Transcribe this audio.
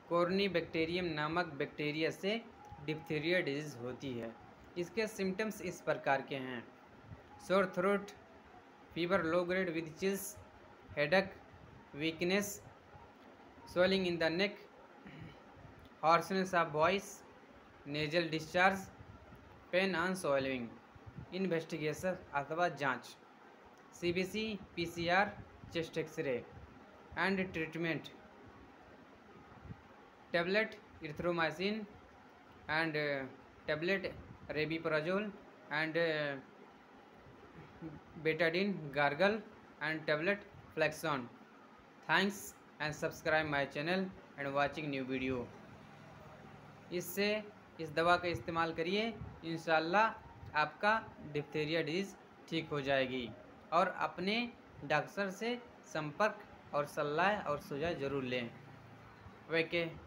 Corynebacterium नामक bacteria से diphtheria disease होती है। इसके सिम्टम्स इस प्रकार के हैं: sore throat, fever low grade with chills, headache, weakness, swelling in the neck, hoarseness of voice, nasal discharge, pain on swallowing. Investigation अथवा जांच: CBC, PCR, chest x ray. And treatment: tablet erythromycin and tablet rabiprazole and betadine gargle and tablet Flexon. Thanks and subscribe my channel and watching new video. इससे इस दवा का इस्तेमाल करिए, इंशाल्लाह आपका डिप्थीरिया डिजीज ठीक हो जाएगी। और अपने डॉक्टर से संपर्क और सलाह और सुझाव ज़रूर लें। ओके।